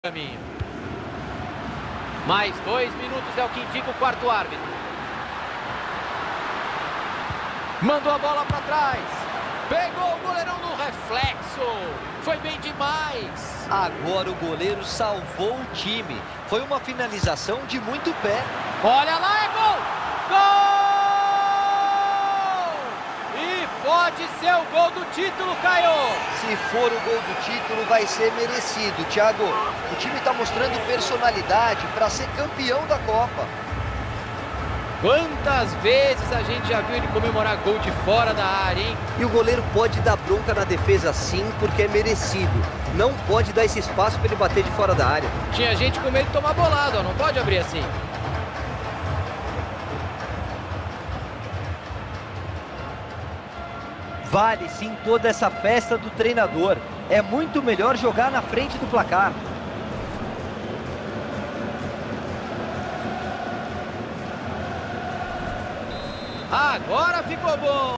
Caminho. Mais 2 minutos é o que indica o quarto árbitro. Mandou a bola para trás. Pegou o goleirão no reflexo. Foi bem demais. Agora o goleiro salvou o time. Foi uma finalização de muito pé. Olha lá, é gol! Gol! E pode ser o gol do título, Caio. Se for o gol do título, vai ser merecido, Thiago. O time está mostrando personalidade para ser campeão da Copa. Quantas vezes a gente já viu ele comemorar gol de fora da área, hein? E o goleiro pode dar bronca na defesa sim, porque é merecido. Não pode dar esse espaço para ele bater de fora da área. Tinha gente com medo de tomar bolada, ó. Não pode abrir assim. Vale sim toda essa festa do treinador. É muito melhor jogar na frente do placar. Agora ficou bom.